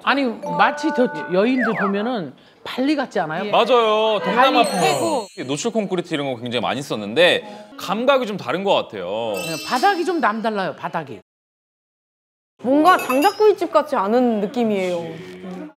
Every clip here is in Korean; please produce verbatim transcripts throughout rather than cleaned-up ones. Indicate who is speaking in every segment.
Speaker 1: 아니 마치 저 여인들 보면은 발리 같지 않아요?
Speaker 2: 맞아요. 동남아
Speaker 1: 패고.
Speaker 2: 노출 콘크리트 이런 거 굉장히 많이 썼는데 감각이 좀 다른 것 같아요.
Speaker 1: 네, 바닥이 좀 남달라요, 바닥이.
Speaker 3: 뭔가 장작구이집 같지 않은 느낌이에요.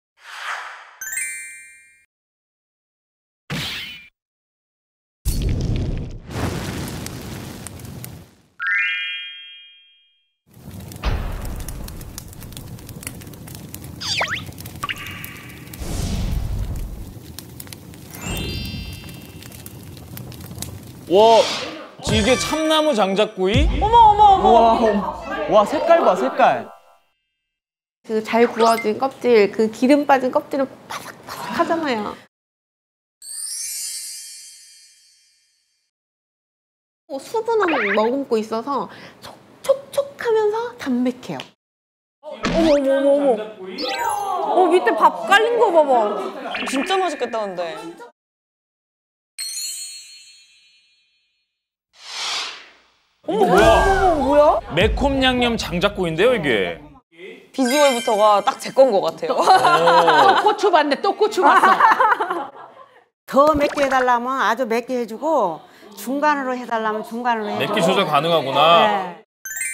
Speaker 2: 와, 이게 참나무 장작구이?
Speaker 4: 어머 어머 어머. 와, 와 색깔 봐 색깔.
Speaker 3: 그 잘 구워진 껍질, 그 기름 빠진 껍질은 바삭바삭 하잖아요. 수분은 머금고 있어서 촉촉촉하면서 담백해요.
Speaker 4: 어머 어머 어머 어머. 어 밑에 밥 깔린 거 봐봐. 진짜 맛있겠다 근데.
Speaker 2: 이거 뭐야?
Speaker 4: 어머 뭐야?
Speaker 2: 매콤 양념 장작구이인데요, 이게.
Speaker 4: 비주얼부터가 딱 제 건 것 같아요.
Speaker 1: 또 고추 봤네, 또 고추 봤어.
Speaker 5: 더 맵게 해달라면 아주 맵게 해주고 중간으로 해달라면 중간으로 해주고.
Speaker 2: 맵기 조절 가능하구나.
Speaker 5: 네.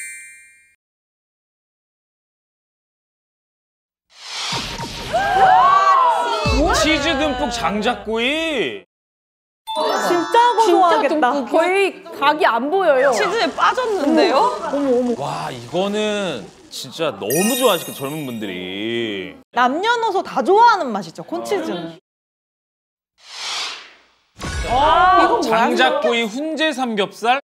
Speaker 2: 치즈 듬뿍 장작구이.
Speaker 4: 진짜 고소하겠다.
Speaker 3: 진짜 거의 각이 안 보여요.
Speaker 4: 치즈에 빠졌는데요?
Speaker 3: 어머 어머.
Speaker 2: 와, 이거는 진짜 너무 좋아하시겠다, 젊은 분들이.
Speaker 4: 남녀노소 다 좋아하는 맛이죠, 콘치즈는.
Speaker 2: 아, 이거 장작구이 훈제 삼겹살.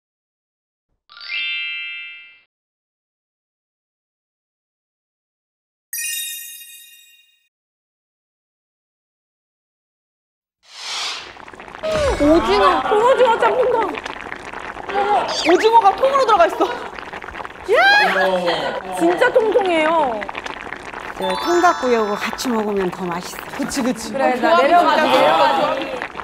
Speaker 3: 오징어, 통오징어 짬뽕탕.
Speaker 4: 오징어가 통으로 들어가 있어.
Speaker 3: 진짜 통통해요.
Speaker 5: 저 통닭구이하고 같이 먹으면 더 맛있어.
Speaker 4: 그치 그치.
Speaker 3: 그래, 나 내려가자, 내려가자.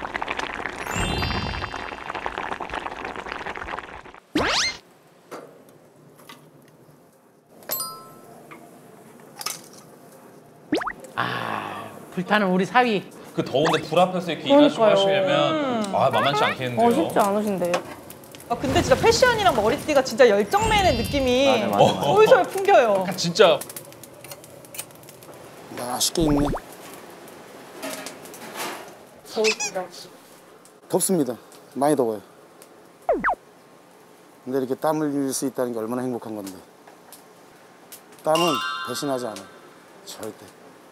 Speaker 1: 아, 불타는 우리 사위.
Speaker 2: 그 더운데 불 앞에서 이렇게 일하시고 하시려면 아, 만만치 않겠는데요.
Speaker 3: 어, 쉽지 않으신데.
Speaker 4: 아 근데 진짜 패션이랑 머리띠가 진짜 열정맨의 느낌이
Speaker 2: 맞아, 맞아, 맞아.
Speaker 4: 솔솔 풍겨요.
Speaker 2: 진짜.
Speaker 6: 맛있게 익네. 덥습니다. 많이 더워요. 근데 이렇게 땀을 흘릴 수 있다는 게 얼마나 행복한 건데. 땀은 배신하지 않아. 절대.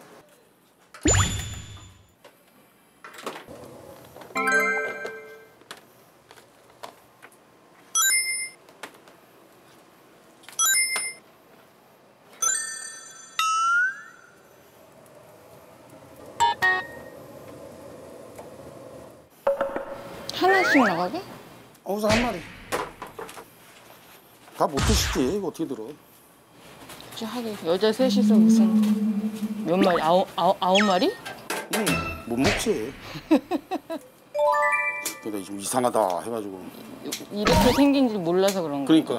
Speaker 3: 하나씩 나가게?
Speaker 6: 어, 우선 한 마리. 다 못 드시지. 이거 어떻게 들어.
Speaker 7: 혹시 하긴 여자 셋이서 무슨 몇 마리? 아홉, 아홉, 아홉 마리?
Speaker 6: 응, 못 먹지. 그러니까 좀 이상하다 해가지고.
Speaker 7: 이렇게 생긴 줄 몰라서 그런 거.
Speaker 6: 그러니까.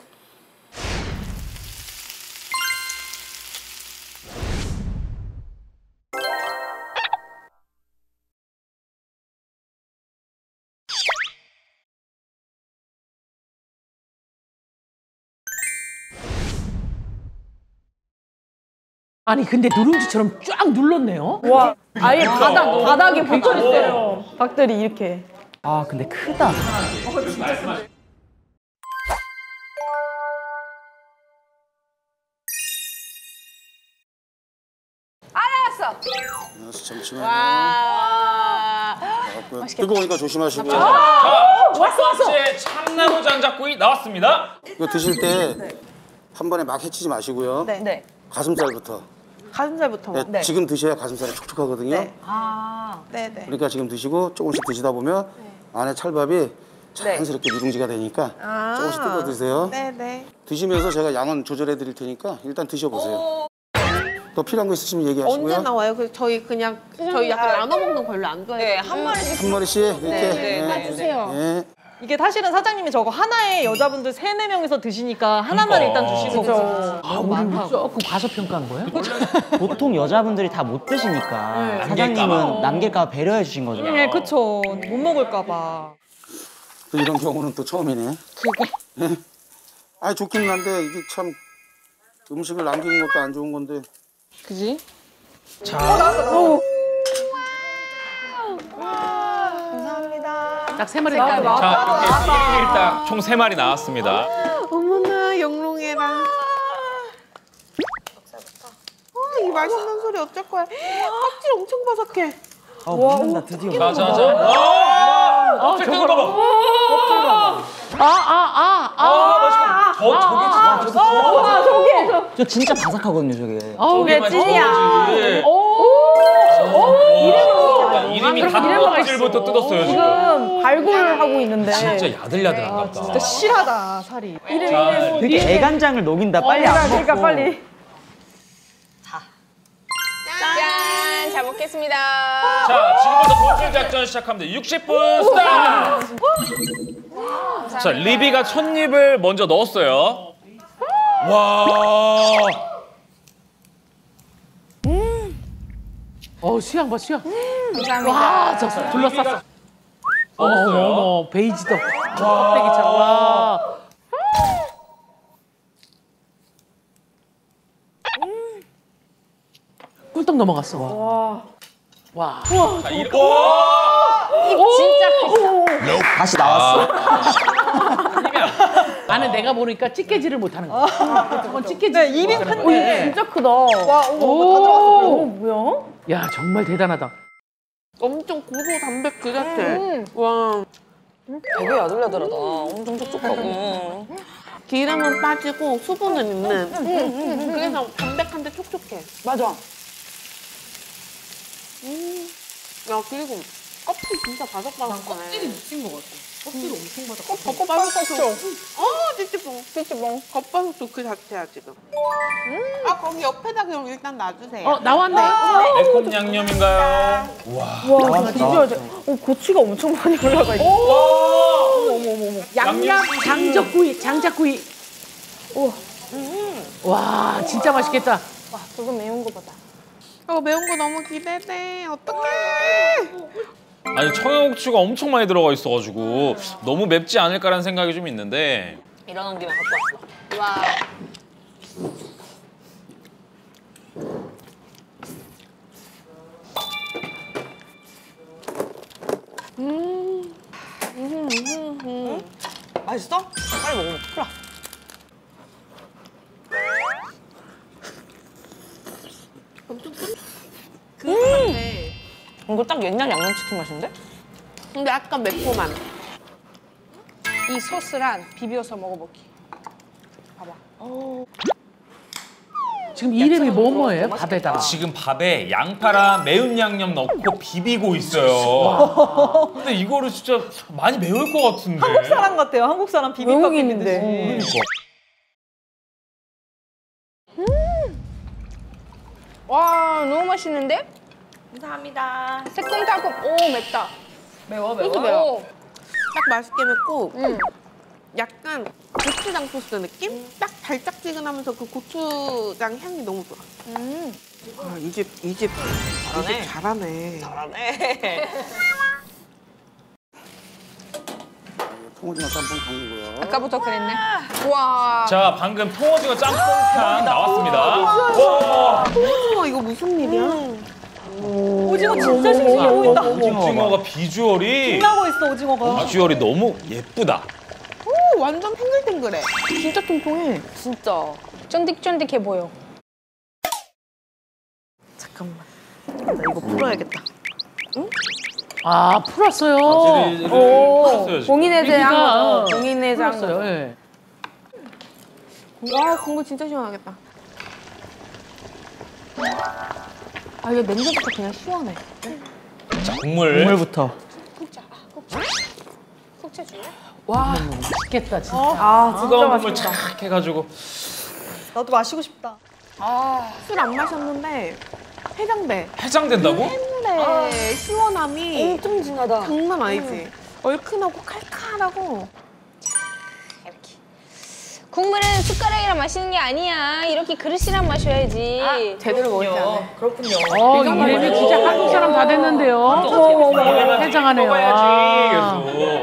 Speaker 1: 아니 근데 누룽지처럼 쫙 눌렀네요.
Speaker 3: 와, 아예 바닥, 바닥에 붙어 있어요. 박들이 이렇게.
Speaker 1: 아 근데 크다.
Speaker 3: 알았어.
Speaker 6: 알았어, 잠시만요. 아, 뜨거우니까 조심하시고요.
Speaker 2: 자, 첫 번째 참나무 장작구이 나왔습니다.
Speaker 6: 이거 드실 때 한 번에 막 해치지 마시고요.
Speaker 4: 네. 네.
Speaker 6: 가슴살부터.
Speaker 4: 가슴살부터.
Speaker 6: 네,
Speaker 4: 네.
Speaker 6: 지금 드셔야 가슴살이 촉촉하거든요.
Speaker 4: 네. 아, 네네.
Speaker 6: 그러니까 지금 드시고 조금씩 드시다 보면 안에 찰밥이 자연스럽게 누룽지가 되니까
Speaker 4: 아
Speaker 6: 조금씩 뜯어 드세요.
Speaker 4: 네네.
Speaker 6: 드시면서 제가 양은 조절해 드릴 테니까 일단 드셔보세요. 더 필요한 거 있으시면 얘기하시고요.
Speaker 3: 언제 나와요? 그 저희 그냥 저희 약간 나눠 먹는 거 별로 안 좋아해요.
Speaker 4: 네, 한 마리씩.
Speaker 6: 한 마리씩 이렇게.
Speaker 4: 네, 네,
Speaker 6: 네.
Speaker 4: 네.
Speaker 3: 주세요.
Speaker 6: 네.
Speaker 4: 이게 사실은 사장님이 저거 하나에 여자분들 세네 명이서 드시니까 하나만
Speaker 2: 그러니까.
Speaker 4: 일단 주신 거거든요.
Speaker 1: 아, 우리 조금 과소평가한 거예요?
Speaker 8: 보통 여자분들이 다 못 드시니까
Speaker 4: 네.
Speaker 8: 사장님은 남길까 배려해 주신 거죠.
Speaker 4: 네, 그쵸. 못 먹을까 봐.
Speaker 6: 또 이런 경우는 또 처음이네. 그게. 아 좋긴 한데 이게 참 음식을 남기는 것도 안 좋은 건데.
Speaker 7: 그지?
Speaker 1: 딱 세 마리 나왔네.
Speaker 2: 자, 이렇게 일단 총 세 마리 나왔습니다.
Speaker 3: 어머나 영롱해라. 어, 이 맛있는 소리 어쩔 거야. 껍질 엄청 바삭해.
Speaker 8: 아, 먹는다 드디어.
Speaker 2: 자, 자, 자. 와! 껍질 뜯은 거 봐.
Speaker 1: 아, 아, 아,
Speaker 2: 아, 맛있겠다. 저, 저게 진짜.
Speaker 8: 저 진짜 바삭하거든요, 저게.
Speaker 1: 아우,
Speaker 2: 저게
Speaker 1: 왜
Speaker 2: 찐이야. 이름이 이름이 닭 껍질부터 뜯었어요, 지금.
Speaker 4: 지금 발굴하고 있는데.
Speaker 2: 진짜 야들야들한가 보다.
Speaker 4: 진짜 실하다, 살이.
Speaker 2: 자,
Speaker 8: 되게 애간장을 녹인다. 빨리 안 먹고.
Speaker 4: 그러니까 빨리.
Speaker 7: 짠! 잘 먹겠습니다.
Speaker 2: 자, 지금부터 돌출 작전 시작합니다. 육십 분 스타트! 자, 리비가 첫 입을 먼저 넣었어요. 와.
Speaker 1: 어, 수양 봐, 수양.
Speaker 7: 감사합니다.
Speaker 1: 와, 저 둘러쌌어. 어머, 어머, 어머, 베이지도. 껍데기처럼. 와. 꿀떡 넘어갔어. 와. 와.
Speaker 2: 자, 이, 와.
Speaker 7: 진짜 크다.
Speaker 8: 다시 나왔어.
Speaker 1: 나는 내가 보니까 찌개질을 못하는 거야. 저건 찌개질.
Speaker 4: 네, 입이
Speaker 1: 못하는
Speaker 4: 큰데
Speaker 1: 거야.
Speaker 4: 진짜 크다. 와, 어머, 어머, 다 들어왔어. 어, 뭐야?
Speaker 1: 야, 정말 대단하다.
Speaker 3: 엄청 고소 담백 그 자체. 와.
Speaker 7: 되게 야들야들하다. 엄청 촉촉하고.
Speaker 3: 기름은 빠지고 수분은 있는. 그래서 담백한데 촉촉해.
Speaker 7: 맞아.
Speaker 3: 음. 야 그리고 껍질 진짜 바삭바삭하네. 껍질이
Speaker 1: 미친 것 같아. 껍질이 엄청 바삭.
Speaker 3: 어, 겉바삭도. 어, 찌찌뽕. 찌찌뽕. 겉바삭도 그 자체야 지금. 아 거기 옆에다 그럼 일단 놔주세요.
Speaker 1: 어, 나왔네.
Speaker 2: 매콤 양념인가요?
Speaker 4: 와, 진짜. 어, 고추가 엄청 많이 올라가 있어. 어머, 어머, 어머, 어머.
Speaker 1: 양념 장작구이, 장작구이. 우와. 와, 진짜 맛있겠다.
Speaker 7: 와, 그거 매운 거보다.
Speaker 3: 어, 매운 거 너무 기대돼. 어떡해.
Speaker 2: 아니, 청양고추가 엄청 많이 들어가 있어가지고 너무 맵지 않을까라는 생각이 좀 있는데.
Speaker 7: 일어난 김에 갖고 왔어. 와.
Speaker 3: 음. 음, 음, 음.
Speaker 4: 맛있어? 빨리 먹어. 그래.
Speaker 3: 엄청 끈. 그 같아.
Speaker 7: 이거 딱 옛날 양념치킨 맛인데?
Speaker 3: 근데 약간 매콤한.
Speaker 7: 이 소스랑 비벼서 먹어볼게. 봐봐.
Speaker 1: 지금 이름이 뭐 뭐예요? 밥에다가.
Speaker 2: 지금 밥에 양파랑 매운 양념 넣고 비비고 있어요. 근데 이거를 진짜 많이 매울 것 같은데.
Speaker 4: 한국 사람 같아요. 한국 사람 비빔밥 비비듯이.
Speaker 2: 그러니까.
Speaker 7: 와, 너무 맛있는데?
Speaker 3: 감사합니다.
Speaker 7: 새콤달콤. 오, 맵다.
Speaker 4: 매워,
Speaker 3: 소스
Speaker 4: 매워.
Speaker 3: 매워. 딱 맛있게 맵고
Speaker 7: 응.
Speaker 3: 약간 고추장 소스 느낌? 딱 달짝지근하면서 그 고추장 향이 너무 좋아.
Speaker 7: 음.
Speaker 3: 아, 이 집, 이 집, 이 집 잘하네.
Speaker 7: 잘하네.
Speaker 6: 통오징어 짬뽕 강이고요.
Speaker 7: 아까부터 그랬네. 와.
Speaker 2: 자, 방금 통오징어 짬뽕탕 나왔습니다. 와,
Speaker 3: 오징어 이거 무슨 일이야?
Speaker 4: 오징어 진짜 싱싱해 보인다.
Speaker 2: 오징어가 비주얼이
Speaker 4: 빛나고 있어, 오징어가.
Speaker 2: 비주얼이 너무 예쁘다.
Speaker 3: 오, 완전 탱글탱글해. 진짜 통통해.
Speaker 7: 진짜. 쫀득쫀득해 보여.
Speaker 3: 잠깐만. 나 이거 풀어야겠다.
Speaker 1: 아, 풀었어요.
Speaker 2: 찌리를 풀었어요, 지금.
Speaker 3: 공인해제한
Speaker 1: 리비가,
Speaker 3: 거죠. 공인해제한 거.
Speaker 1: 풀었어요. 예.
Speaker 3: 와, 국물 진짜 시원하겠다. 아, 얘 냄새부터 그냥 시원해.
Speaker 2: 자, 국물.
Speaker 8: 국물부터.
Speaker 7: 숙제 줄래?
Speaker 1: 와, 맛있겠다, 진짜.
Speaker 4: 아, 진짜
Speaker 2: 뜨거운 국물
Speaker 4: 맛있다.
Speaker 2: 착 해가지고.
Speaker 4: 나도 마시고 싶다.
Speaker 3: 술 안 마셨는데 해장돼.
Speaker 2: 해장된다고?
Speaker 3: 근데 시원함이
Speaker 7: 엄청 진하다.
Speaker 3: 장난 아니지. 얼큰하고 칼칼하고.
Speaker 4: 이렇게. 국물은 숟가락이랑 마시는 게 아니야. 이렇게 그릇이랑 마셔야지.
Speaker 3: 제대로 먹지 않아.
Speaker 1: 어, 이래도 진짜 한국 사람 다 됐는데요. 해장하네요. 아.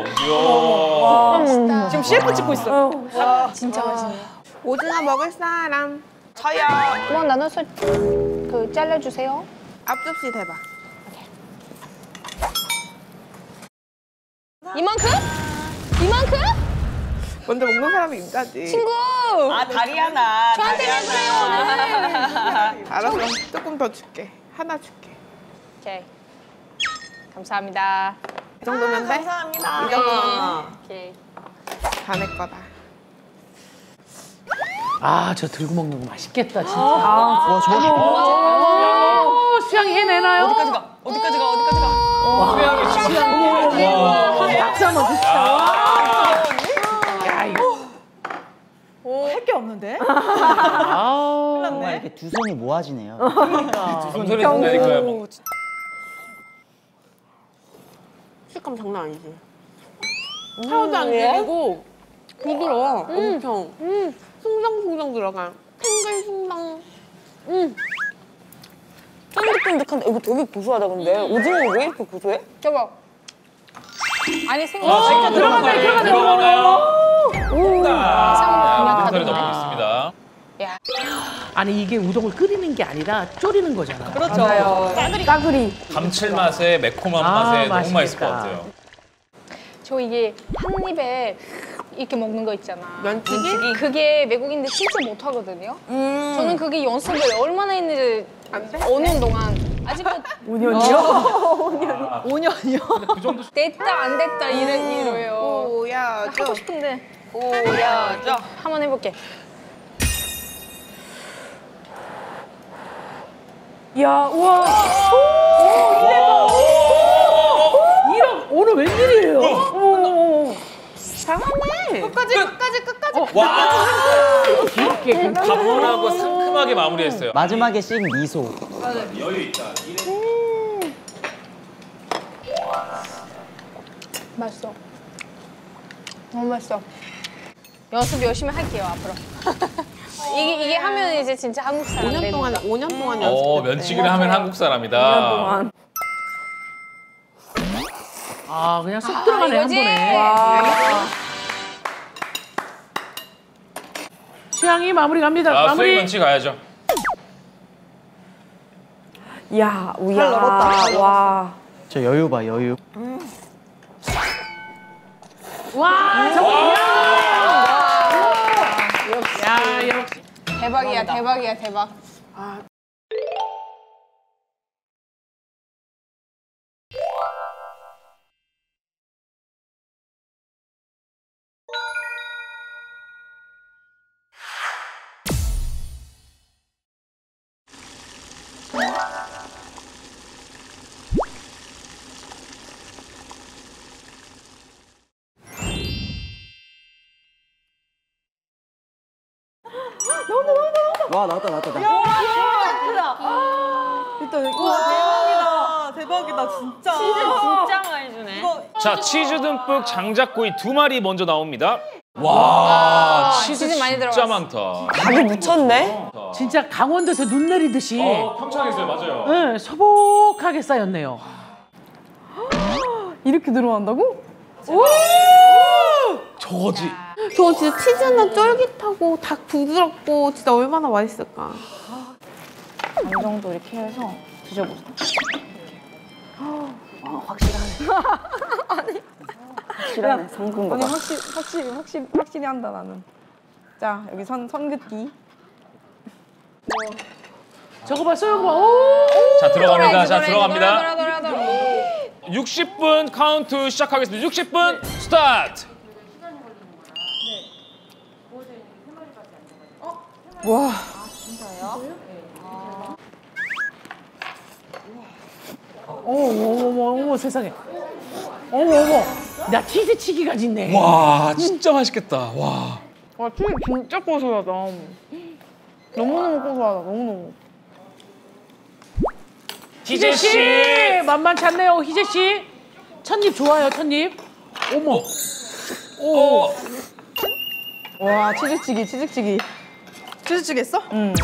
Speaker 2: 계속.
Speaker 4: 지금 셰프 찍고 있어. 진짜 맛있네.
Speaker 3: 오징어 먹을 사람.
Speaker 4: 저요. 뭐 나눠서 그 잘라주세요.
Speaker 3: 앞접시 대봐.
Speaker 4: 이만큼? 이만큼?
Speaker 3: 먼저 먹는 사람이 인자지.
Speaker 4: 친구.
Speaker 5: 아 다리 하나.
Speaker 4: 저한테 왜 그래요?
Speaker 3: 알았어. 조금 더 줄게. 하나 줄게.
Speaker 4: 오케이. 감사합니다.
Speaker 3: 이 정도면 돼?
Speaker 5: 감사합니다.
Speaker 3: 이 정도면
Speaker 4: 오케이.
Speaker 3: 다 내 거다.
Speaker 1: 아, 저 들고 먹는 거 맛있겠다, 진짜.
Speaker 8: 와 저거
Speaker 1: 오, 수양이 해내나요?
Speaker 4: 어디까지 가? 어디까지 가? 어디까지 가?
Speaker 2: 수양이 수양이. 와.
Speaker 1: 박수 한번 주시죠. 야, 이거.
Speaker 5: 할 게 없는데?
Speaker 1: 아우.
Speaker 8: 정말 이렇게 두 손이 모아지네요.
Speaker 2: 손 소리 듣다니까요. 뭐.
Speaker 3: 식감 장난 아니지? 하나도 안 질리고 부드러워. 엄청. 숭덩숭덩 들어가. 탱글숭덩.
Speaker 4: 쫀득쫀득한데 이거 되게 고소하다 근데 오징어 왜 이렇게 고소해? 저거 아니 생각
Speaker 2: 아, 들어가네, 들어가네, 들어가네요.
Speaker 4: 그냥
Speaker 2: 소리 넣고
Speaker 4: 가득
Speaker 2: 있습니다.
Speaker 4: 야
Speaker 1: 아니, 이게 우동을 끓이는 게 아니라 졸이는 거잖아.
Speaker 5: 그렇죠.
Speaker 4: 까그리 까그리
Speaker 2: 감칠맛에 매콤한
Speaker 1: 아,
Speaker 2: 맛에 너무
Speaker 1: 맛있겠다.
Speaker 2: 맛있을 것 같아요.
Speaker 4: 저 이게 한 입에 이렇게 먹는 거 있잖아
Speaker 3: 면치기?
Speaker 4: 그게 외국인들 진짜 못 하거든요 저는 그게 연습을 얼마나 했는지
Speaker 3: 안 돼?
Speaker 4: 오 년 동안 아직도
Speaker 5: 오 년이요? 오 년이요?
Speaker 2: 그 정도
Speaker 4: 됐다 안 됐다 이래 이래요
Speaker 3: 보여줘.
Speaker 4: 하고 싶은데 보여줘 한번 해볼게
Speaker 5: 야 우와.
Speaker 1: 이런, 오늘 웬일이에요?
Speaker 3: 잘하네.
Speaker 4: 끝까지 끝까지 끝까지
Speaker 2: 와.
Speaker 1: 이렇게.
Speaker 2: 가분하고 상큼하게 마무리했어요.
Speaker 8: 마지막에 씬 미소.
Speaker 4: 맛있어. 너무 맛있어. 연습 열심히 할게요 앞으로. 이게 이게 하면 이제 진짜 한국 사람
Speaker 3: 오 년
Speaker 4: 되는
Speaker 3: 동안
Speaker 4: 거.
Speaker 3: 오 년 동안
Speaker 2: 어,
Speaker 3: 연습했대.
Speaker 2: 면치기를 하면 한국 사람이다.
Speaker 1: 아, 그냥 쏙 들어가네, 한
Speaker 4: 이거지?
Speaker 1: 번에. 수양이 마무리 갑니다.
Speaker 2: 아, 수익
Speaker 1: 마무리.
Speaker 2: 면치 가야죠.
Speaker 5: 야 우야. 와.
Speaker 8: 저 여유 봐 여유.
Speaker 1: 와, 저거. 야, 역시.
Speaker 4: 대박이야 대박이야 대박.
Speaker 8: 와 나왔다 나왔다 나.
Speaker 5: 일단 우와 대박이다. 대박이다 진짜. 치즈 진짜 많이 주네. 이거
Speaker 2: 자, 치즈 듬뿍 장작구이 두 마리 먼저 나옵니다. 와, 치즈,
Speaker 4: 치즈 많이
Speaker 2: 진짜
Speaker 4: 들어갔어.
Speaker 2: 많다.
Speaker 5: 닭이 묻혔네.
Speaker 1: 진짜 강원도에서 눈 내리듯이
Speaker 2: 어, 평창에서요, 맞아요.
Speaker 1: 네, 소복하게 쌓였네요.
Speaker 5: 이렇게 들어간다고?
Speaker 2: 저거지.
Speaker 3: 저 진짜 치즈는 쫄깃하고 닭 부드럽고 진짜 얼마나 맛있을까.
Speaker 5: 이 정도 이렇게 해서 드셔보세요. 아, 확실하네. 아니. 확실하네. 성근 거. 아니 확실 확실히 확실히 확실히 한다 나는. 자 여기 선 선긋기.
Speaker 1: 저거 봐, 소영 봐. 오!
Speaker 2: 자, 들어갑니다. 자,
Speaker 4: 돌아,
Speaker 2: 들어갑니다.
Speaker 4: 돌아, 돌아, 돌아.
Speaker 2: 육십 분 카운트 시작하겠습니다. 육십 분 스타트.
Speaker 5: 와.
Speaker 1: 어머, 어머, 어머, 어머, 세상에. 어머, 어머. 나 치즈치기가 짓네.
Speaker 2: 와, 진짜 맛있겠다. 와.
Speaker 5: 와 치즈 진짜 고소하다. 너무너무 고소하다. 너무너무.
Speaker 2: 희재 씨.
Speaker 1: 희재 씨 만만치 않네요. 희재 씨. 첫입 좋아요, 첫입. 어머.
Speaker 2: 오.
Speaker 5: 와 치즈치기 치즈치기.
Speaker 9: 치즈찌개 했어?
Speaker 5: 응.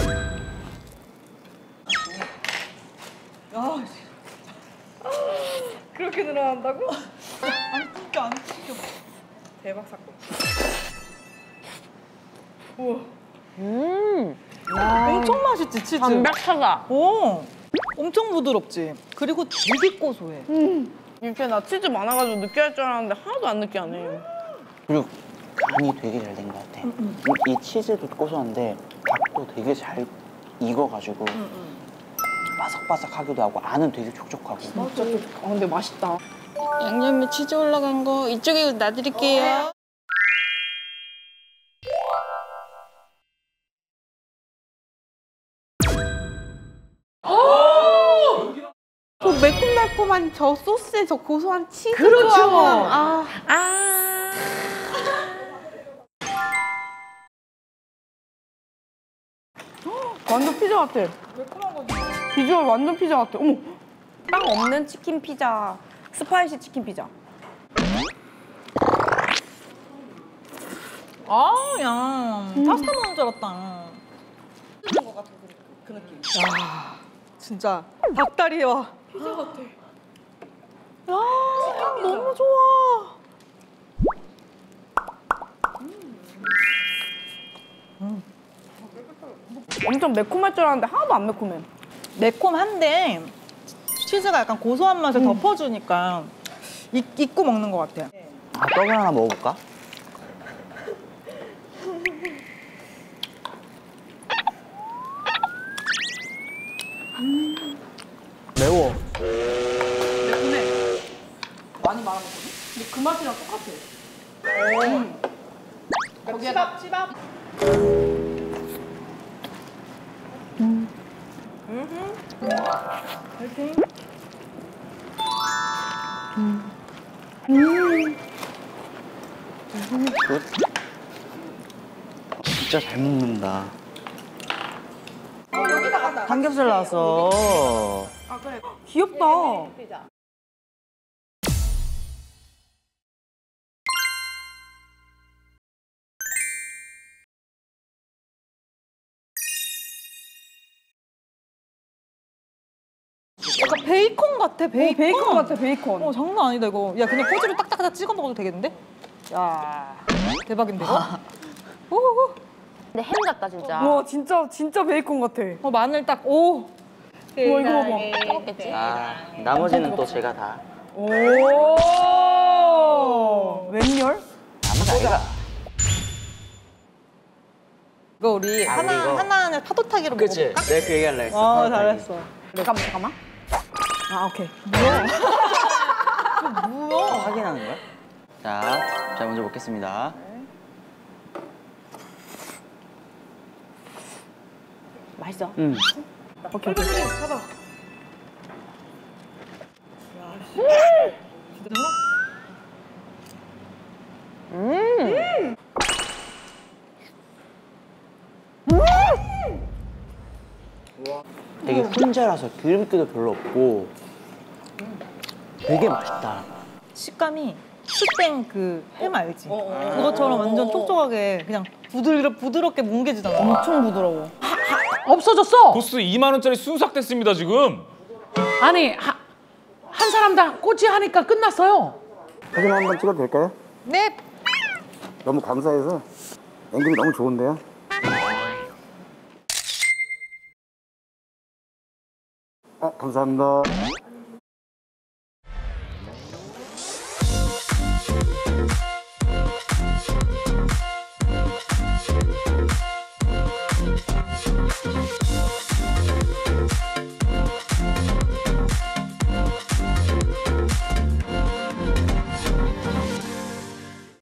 Speaker 5: 그렇게 늘어난다고?
Speaker 9: 안 뜯겨 안 뜯겨.
Speaker 5: 대박 사건.
Speaker 4: 음.
Speaker 9: 엄청 맛있지 치즈.
Speaker 4: 담백하다.
Speaker 9: 오. 엄청 부드럽지. 그리고 되게 고소해.
Speaker 5: 이렇게 나 치즈 많아가지고 느끼할 줄 알았는데 하나도 안 느끼하네.
Speaker 8: 그리고 간이 되게 잘 된 것 같아. 이, 이 치즈도 고소한데 닭도 되게 잘 익어가지고 바삭바삭하기도 하고 안은 되게 촉촉하고.
Speaker 5: 진짜 아, 근데 맛있다.
Speaker 7: 양념에 치즈 올라간 거 이쪽에 놔드릴게요.
Speaker 3: 저 매콤달콤한 저 소스에 저 고소한 치즈
Speaker 1: 그렇죠.
Speaker 3: 조합은, 아.
Speaker 4: 아.
Speaker 5: 완전 피자 같아. 비주얼 완전 피자 같아. 어머. 빵 없는 치킨 피자. 스파이시 치킨 피자.
Speaker 9: 아, 야. 파스타 먹는 줄 알았다. 그 느낌. 야, 진짜 닭다리와 피자 같아. 야, 너무 좋아.
Speaker 5: 엄청 매콤할 줄 알았는데 하나도 안 매콤해.
Speaker 9: 매콤한데 치즈가 약간 고소한 맛을 덮어주니까 잊, 잊고 먹는 것 같아.
Speaker 8: 아, 떡을 하나 먹어볼까? 매워.
Speaker 5: 많이 말아먹거든? 근데 그 맛이랑 똑같아.
Speaker 3: 거기에다 치밥.
Speaker 8: 진짜 잘 먹는다.
Speaker 9: 삼겹살 나왔어.
Speaker 5: 귀엽다.
Speaker 9: 약간 베이컨 같아, 베이컨.
Speaker 5: 어, 베이컨 같아, 베이컨.
Speaker 9: 어, 장난 아니다, 이거. 야, 그냥 꼬지로 딱딱딱 찍어 먹어도 되겠는데? 야, 대박인데, 이거? 오호호.
Speaker 4: 근데 햄 같다 진짜.
Speaker 5: 와, 진짜, 진짜 베이컨 같아.
Speaker 9: 어, 마늘 딱, 오.
Speaker 5: 와, 이거 봐봐.
Speaker 4: 먹겠지?
Speaker 8: 아, 나머지는 또 제가 다.
Speaker 5: 오. 웬열?
Speaker 8: 나머지 아이가.
Speaker 9: 이거 우리
Speaker 8: 아,
Speaker 9: 하나,
Speaker 8: 우리 이거.
Speaker 9: 하나 안에 파도타기로
Speaker 8: 그치?
Speaker 9: 먹어볼까?
Speaker 8: 내가 그 얘기할라 했어.
Speaker 9: 어,
Speaker 8: 파스타기.
Speaker 9: 잘했어.
Speaker 5: 잠깐만, 잠깐만. 아, 오케이.
Speaker 8: 뭐야? 확인하는 거야? 자, 자 먼저 먹겠습니다.
Speaker 5: 맛있어.
Speaker 8: 음.
Speaker 5: 오케이, 오케이.
Speaker 8: 되게 훈제라서 기름기도 별로 없고 되게 맛있다.
Speaker 9: 식감이 스땡 그 햄 알지? 그것처럼 완전 촉촉하게 그냥 부드럽, 부드럽게 뭉개지잖아.
Speaker 5: 엄청 부드러워.
Speaker 1: 없어졌어.
Speaker 2: 보스 이만 원짜리 순삭됐습니다 지금.
Speaker 1: 아니 하, 한 사람당 꼬치 하니까 끝났어요.
Speaker 6: 사진 한 번 찍어도 될까요?
Speaker 9: 네.
Speaker 6: 너무 감사해서 앵글이 너무 좋은데요. 아, 감사합니다.